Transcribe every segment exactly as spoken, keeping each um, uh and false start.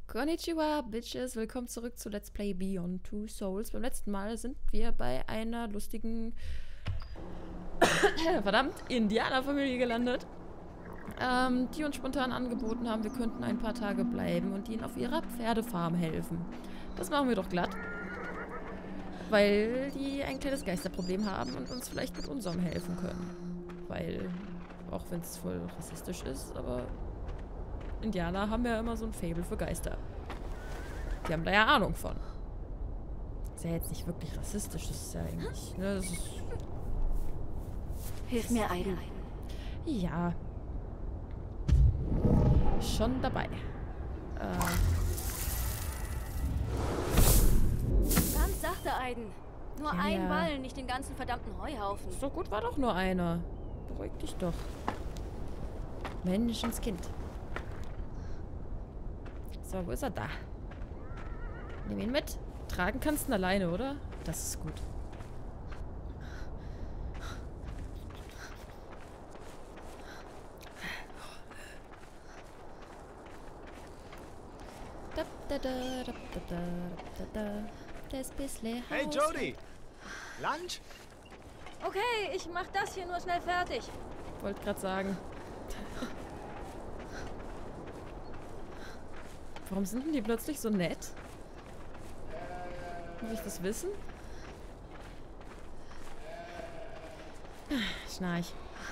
Konnichiwa, Bitches. Willkommen zurück zu Let's Play Beyond Two Souls. Beim letzten Mal sind wir bei einer lustigen, verdammt, Indianerfamilie gelandet, ähm, die uns spontan angeboten haben, wir könnten ein paar Tage bleiben und ihnen auf ihrer Pferdefarm helfen. Das machen wir doch glatt, weil die ein kleines Geisterproblem haben und uns vielleicht mit unserem helfen können. Weil, auch wenn es voll rassistisch ist, aber Indianer haben ja immer so ein Faible für Geister. Die haben da ja Ahnung von. Ist ja jetzt nicht wirklich rassistisch, das ist ja eigentlich, ne, das ist... Hilf mir, Aiden. Ja. Schon dabei. Äh... Ganz sachte, Aiden. Nur Ja, ein ja. Ball, nicht den ganzen verdammten Heuhaufen. So gut war doch nur einer. Beruhig dich doch. Menschenskind. So, wo ist er da? Nimm ihn mit. Tragen kannst du ihn alleine, oder? Das ist gut. Da, da, da, da, da, da, da, da. Das bisschen Hey Haus- Jody! Lunch? Okay, ich mach das hier nur schnell fertig. Wollte gerade sagen. Warum sind denn die plötzlich so nett? Muss ich das wissen? Schnarch.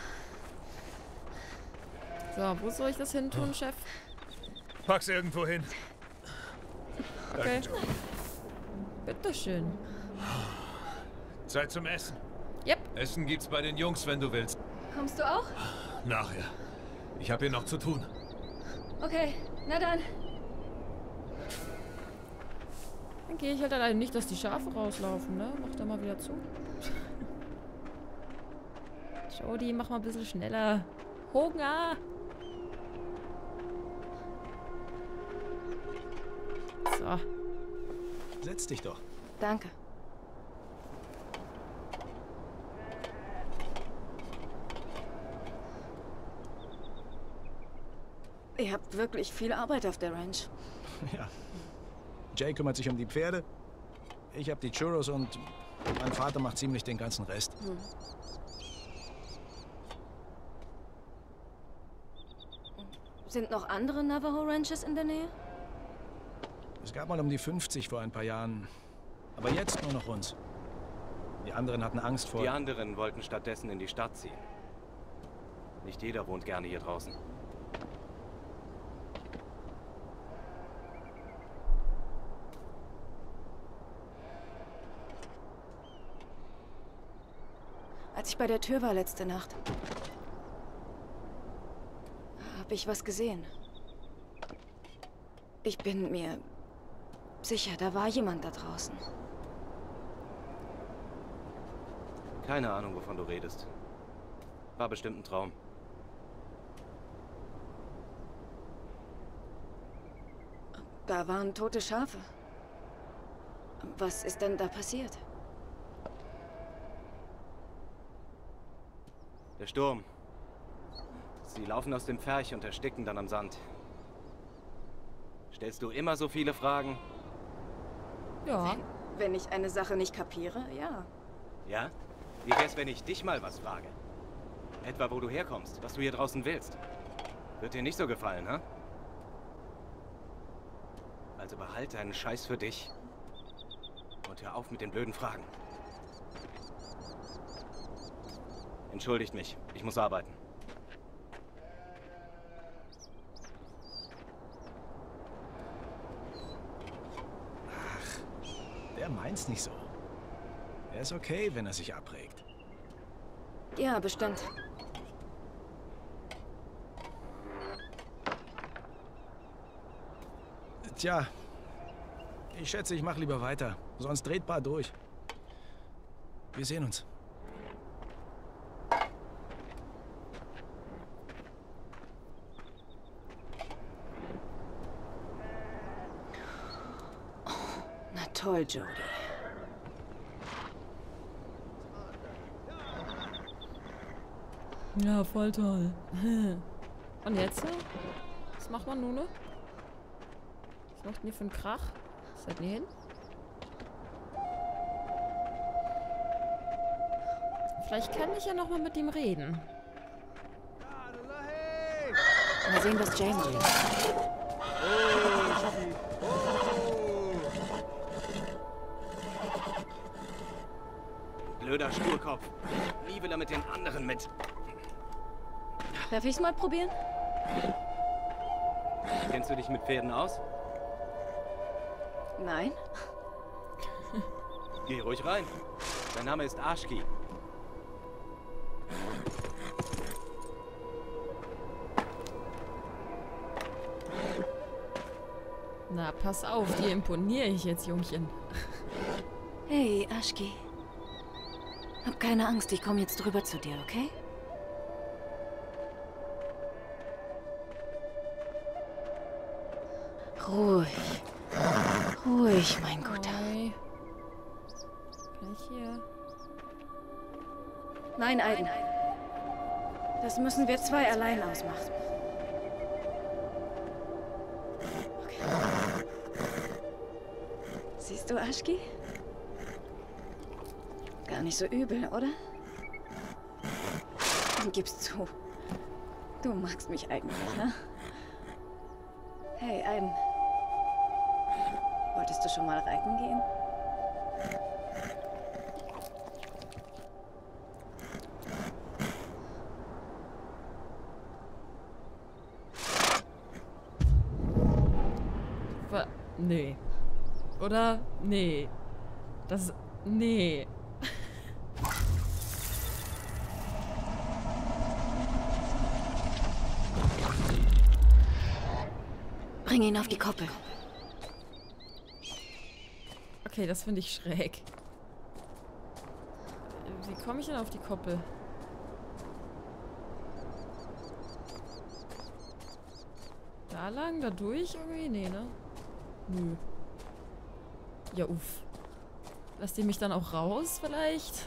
So, wo soll ich das hin tun, Chef? Pack's irgendwo hin. Okay. Bitteschön. Zeit zum Essen. Yep. Essen gibt's bei den Jungs, wenn du willst. Kommst du auch? Nachher. Ich habe hier noch zu tun. Okay, na dann. Dann gehe ich halt allein nicht, dass die Schafe rauslaufen, ne? Mach da mal wieder zu. Jody, mach mal ein bisschen schneller. Hunger! So. Setz dich doch. Danke. Ihr habt wirklich viel Arbeit auf der Ranch. Ja. Jay kümmert sich um die Pferde. Ich habe die Churros und mein Vater macht ziemlich den ganzen Rest. Hm. Sind noch andere Navajo Ranches in der Nähe? Es gab mal um die fünfzig vor ein paar Jahren. Aber jetzt nur noch uns. Die anderen hatten Angst vor... Die anderen wollten stattdessen in die Stadt ziehen. Nicht jeder wohnt gerne hier draußen. Als ich bei der Tür war letzte Nacht, habe ich was gesehen. Ich bin mir sicher, da war jemand da draußen. Keine Ahnung, wovon du redest. War bestimmt ein Traum. Da waren tote Schafe. Was ist denn da passiert? Der Sturm. Sie laufen aus dem Pferch und ersticken dann am Sand. Stellst du immer so viele Fragen? Ja. Wenn ich eine Sache nicht kapiere, ja. Ja? Wie wär's, wenn ich dich mal was frage? Etwa, wo du herkommst, was du hier draußen willst. Wird dir nicht so gefallen, ha? Also behalte deinen Scheiß für dich. Und hör auf mit den blöden Fragen. Entschuldigt mich, ich muss arbeiten. Der meint's nicht so. Er ist okay, wenn er sich abregt. Ja, bestimmt. Tja, ich schätze, ich mache lieber weiter. Sonst dreht Bar durch. Wir sehen uns. Na toll, Jody. Ja, voll toll. Und jetzt? Was macht man nun? Was macht denn ihr für einen Krach? Seid ihr hin? Vielleicht kann ich ja noch mal mit ihm reden. Mal sehen, was Jay macht. Blöder Sturkopf. Nie will er mit den anderen mit. Darf ich's mal probieren? Kennst du dich mit Pferden aus? Nein. Geh ruhig rein. Sein Name ist Ashki. Na, pass auf, dir imponiere ich jetzt, Jungchen. Hey, Ashki. Hab keine Angst, ich komme jetzt drüber zu dir, okay? Ruhig. Ruhig, mein Guter. Hi. Gleich hier. Nein, Aiden. Das müssen wir zwei allein ausmachen. Okay. Siehst du, Ashki? Gar nicht so übel, oder? Gib's zu. Du magst mich eigentlich, ne? Hey, Aiden. Wolltest du schon mal reiten gehen? Wa- Nee. Oder? Nee. Das... Nee. Bring ihn auf die Koppel. Okay, das finde ich schräg. Wie komme ich denn auf die Koppel? Da lang? Da durch irgendwie? Nee, ne? Nö. Ja, uff. Lasst ihr mich dann auch raus, vielleicht?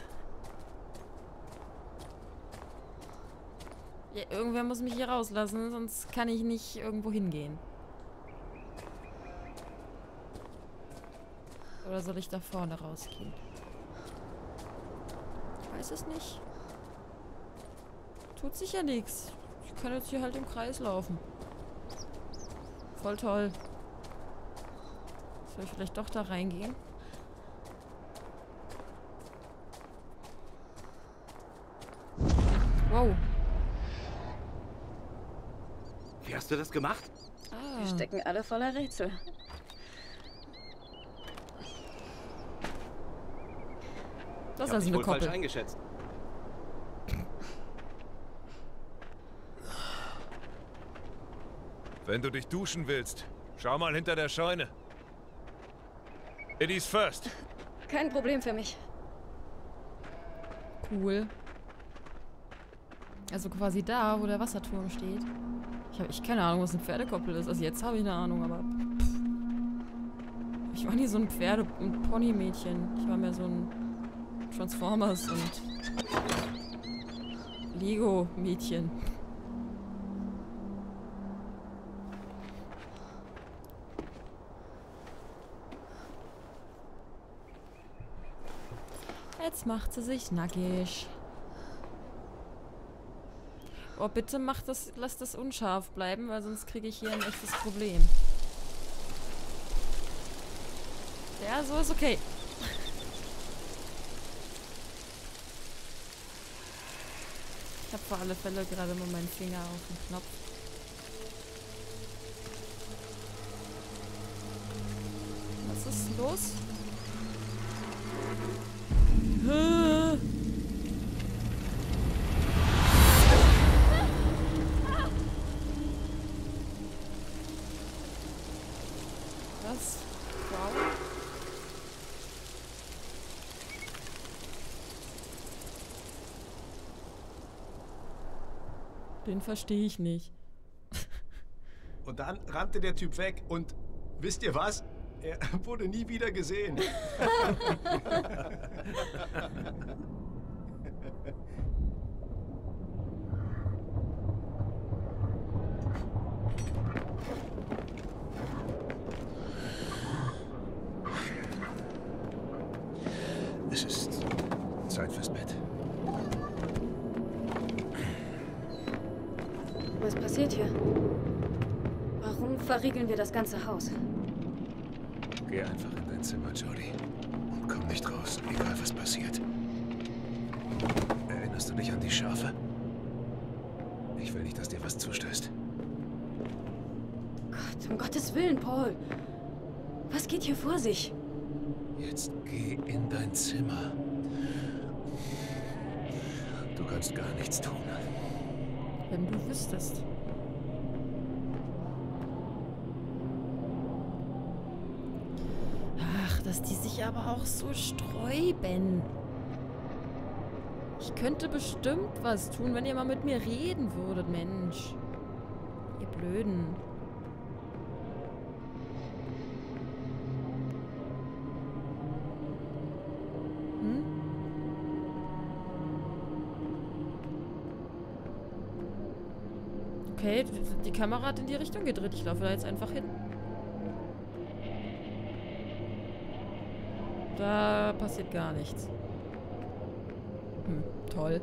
Ja, irgendwer muss mich hier rauslassen, sonst kann ich nicht irgendwo hingehen. Oder soll ich da vorne rausgehen? Ich weiß es nicht. Tut sich ja nichts. Ich kann jetzt hier halt im Kreis laufen. Voll toll. Soll ich vielleicht doch da reingehen? Wow. Wie hast du das gemacht? Ah. Wir stecken alle voller Rätsel. Das ist Ich hab also dich eine wohl falsch Koppel. eingeschätzt. Wenn du dich duschen willst, schau mal hinter der Scheune. Ladies first. Kein Problem für mich. Cool. Also quasi da, wo der Wasserturm steht. Ich habe echt keine Ahnung, was eine Pferdekoppel ist. Also jetzt habe ich eine Ahnung, aber... Pff. Ich war nie so ein Pferde- und Pony-Mädchen. Ich war mehr so ein Transformers und Lego-Mädchen. Jetzt macht sie sich nackig. Oh, bitte mach das, lass das unscharf bleiben, weil sonst kriege ich hier ein echtes Problem. Ja, so ist okay. Ich habe für alle Fälle gerade mal meinen Finger auf den Knopf. Was ist los? Hä? Was? Wow. Den verstehe ich nicht. Und dann rannte der Typ weg und wisst ihr was? Er wurde nie wieder gesehen. hier? Warum verriegeln wir das ganze Haus? Geh einfach in dein Zimmer, Jodie. Und komm nicht raus, egal was passiert. Erinnerst du dich an die Schafe? Ich will nicht, dass dir was zustößt. Gott, um Gottes Willen, Paul. Was geht hier vor sich? Jetzt geh in dein Zimmer. Du kannst gar nichts tun. Wenn du wüsstest. Ach, dass die sich aber auch so sträuben. Ich könnte bestimmt was tun, wenn ihr mal mit mir reden würdet, Mensch. Ihr Blöden. Hm? Okay, die Kamera hat in die Richtung gedreht. Ich laufe da jetzt einfach hin. Da passiert gar nichts. Hm, toll.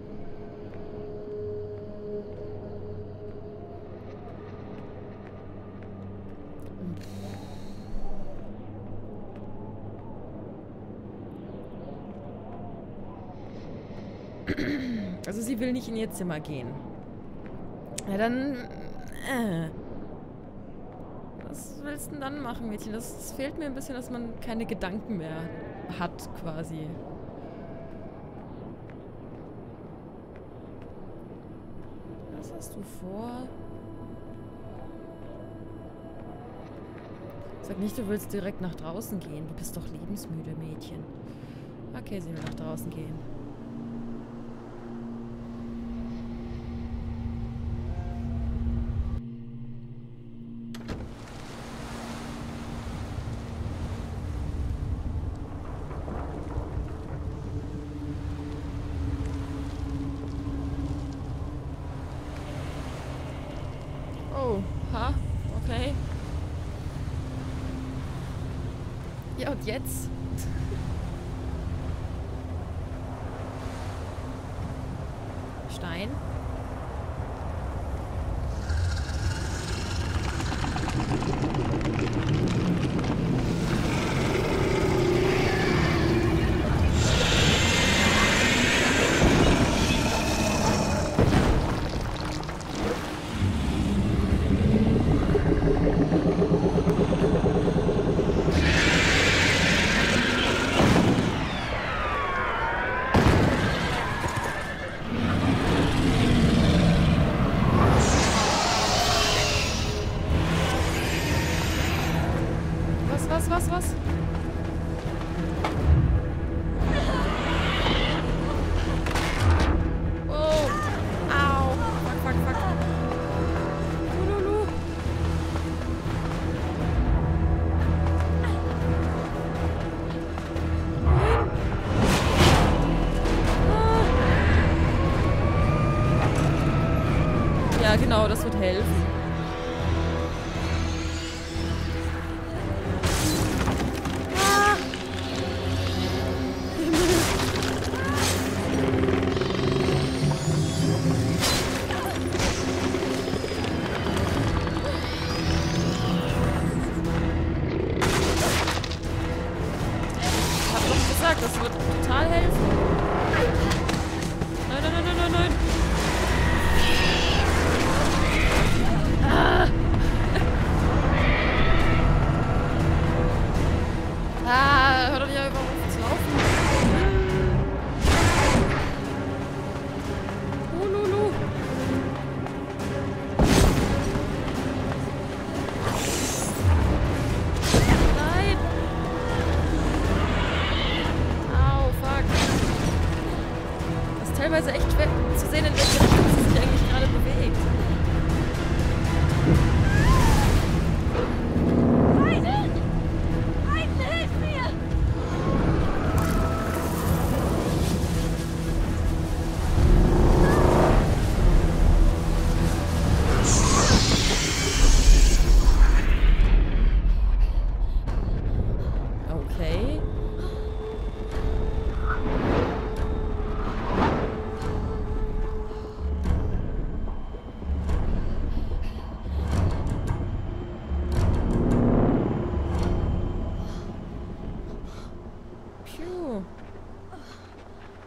Also sie will nicht in ihr Zimmer gehen. Ja, dann... Äh. Was willst du denn dann machen, Mädchen? Das, das fehlt mir ein bisschen, dass man keine Gedanken mehr hat, quasi. Was hast du vor? Sag nicht, du willst direkt nach draußen gehen. Du bist doch lebensmüde, Mädchen. Okay, sie will nach draußen gehen. Oh, ha? Okay. Ja, und jetzt? Stein. Was, was, was? Oh. Au. Fuck, fuck, fuck. Lulu. Ja, genau, das wird helfen. Das wird total helfen. Nein, nein, nein, nein, nein, nein. Ah. Ah, hör doch nicht einfach auf zu laufen. Oh, Lulu. Nein. Au, fuck.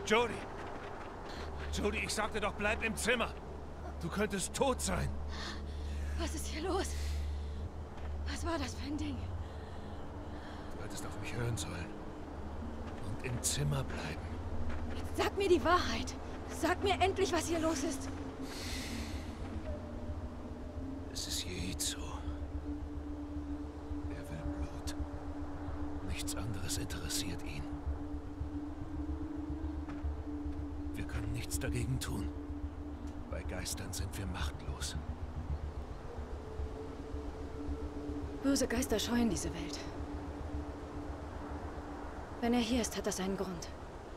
Jodie! Jodie, ich sagte doch, bleib im Zimmer! Du könntest tot sein! Was ist hier los? Was war das für ein Ding? Du hättest auf mich hören sollen. Und im Zimmer bleiben. Jetzt sag mir die Wahrheit. Sag mir endlich, was hier los ist. Es ist Yeitsu. Er will Blut. Nichts anderes interessiert ihn. Wir können nichts dagegen tun. Bei Geistern sind wir machtlos. Böse Geister scheuen diese Welt. Wenn er hier ist, hat das einen Grund.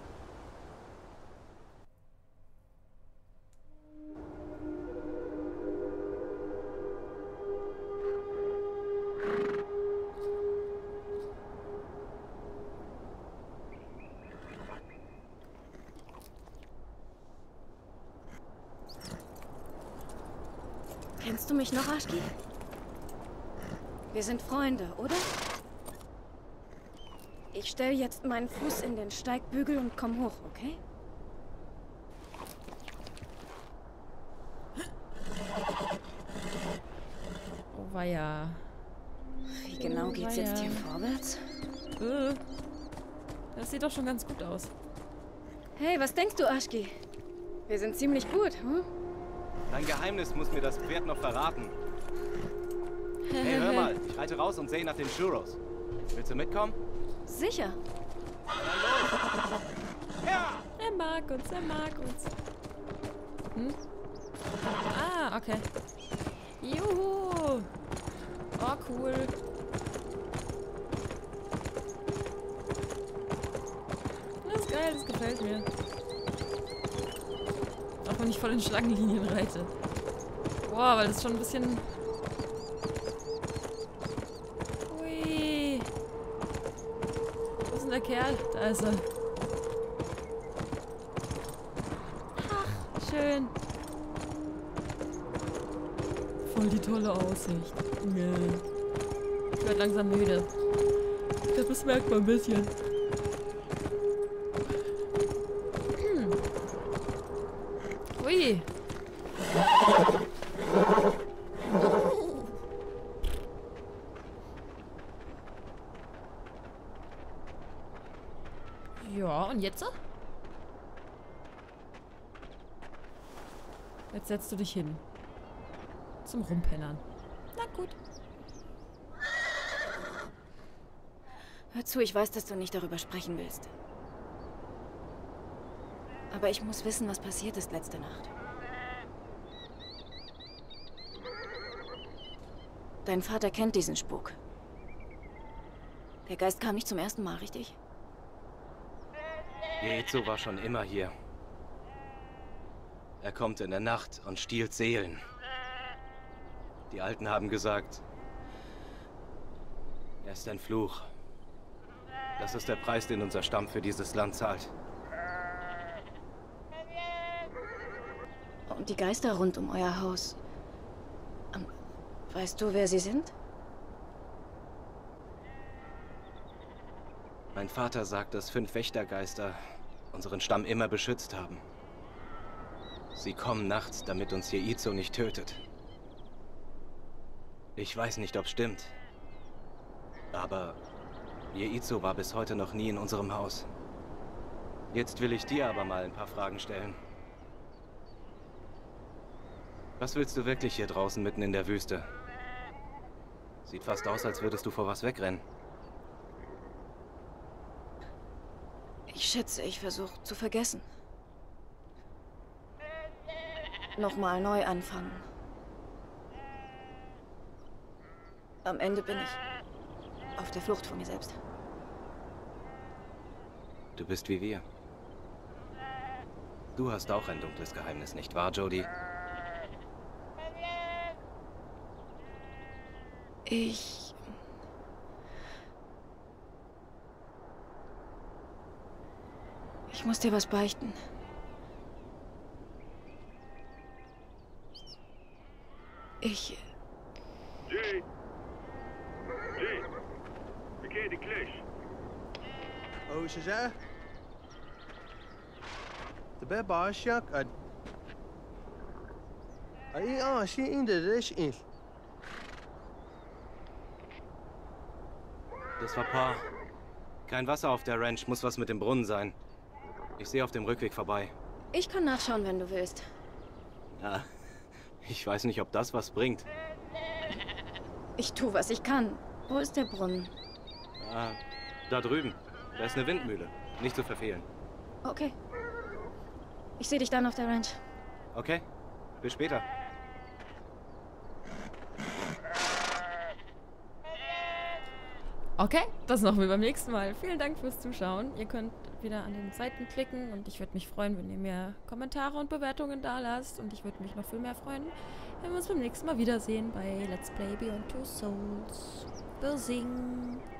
Kennst du mich noch, Ashki? Wir sind Freunde, oder? Ich stelle jetzt meinen Fuß in den Steigbügel und komm hoch, okay? Oh weia. Wie genau Oh, geht's weia. jetzt hier vorwärts? Äh, das sieht doch schon ganz gut aus. Hey, was denkst du, Ashki? Wir sind ziemlich gut, hm? Dein Geheimnis muss mir das Pferd noch verraten. Hey, hör mal, ich reite raus und sehe nach den Churros. Willst du mitkommen? Sicher. Ja! Er mag uns, er mag uns. Hm? Ah, okay. Juhu! Oh, cool. Das ist geil, das gefällt mir. Auch wenn ich voll in Schlangenlinien reite. Boah, weil das schon ein bisschen... Ui. Wo ist denn der Kerl? Da ist er. Ach, schön. Voll die tolle Aussicht. Nee. Ich werde langsam müde. Ich glaube, das merkt man ein bisschen. Hm. Ui. Ja, und jetzt? Jetzt setzt du dich hin. Zum Rumpennern. Na gut. Hör zu, ich weiß, dass du nicht darüber sprechen willst. Aber ich muss wissen, was passiert ist letzte Nacht. Dein Vater kennt diesen Spuk. Der Geist kam nicht zum ersten Mal, richtig? Yeitsu war schon immer hier. Er kommt in der Nacht und stiehlt Seelen. Die Alten haben gesagt, er ist ein Fluch. Das ist der Preis, den unser Stamm für dieses Land zahlt. Und die Geister rund um euer Haus. Ähm, weißt du, wer sie sind? Mein Vater sagt, dass fünf Wächtergeister unseren Stamm immer beschützt haben. Sie kommen nachts, damit uns Yeitsu nicht tötet. Ich weiß nicht, ob es stimmt. Aber Yeitsu war bis heute noch nie in unserem Haus. Jetzt will ich dir aber mal ein paar Fragen stellen. Was willst du wirklich hier draußen mitten in der Wüste? Sieht fast aus, als würdest du vor was wegrennen. Ich schätze, ich versuche zu vergessen. Nochmal neu anfangen. Am Ende bin ich auf der Flucht vor mir selbst. Du bist wie wir. Du hast auch ein dunkles Geheimnis, nicht wahr, Jodie? Ich... Ich muss dir was beichten. Ich... Jay! Jay! Verkeerde klus. Oh, ze zei? تبقى بعشق أد أي آه شيء إنده ليش إيه Das war Pa. Kein Wasser auf der Ranch, muss was mit dem Brunnen sein. Ich sehe auf dem Rückweg vorbei. Ich kann nachschauen, wenn du willst. Ja, ich weiß nicht, ob das was bringt. Ich tue, was ich kann. Wo ist der Brunnen? Ah, da drüben. Da ist eine Windmühle. Nicht zu verfehlen. Okay. Ich sehe dich dann auf der Ranch. Okay, bis später. Okay, das machen wir beim nächsten Mal. Vielen Dank fürs Zuschauen. Ihr könnt wieder an den Seiten klicken und ich würde mich freuen, wenn ihr mir Kommentare und Bewertungen da lasst. Und ich würde mich noch viel mehr freuen, wenn wir uns beim nächsten Mal wiedersehen bei Let's Play Beyond Two Souls. Bösing.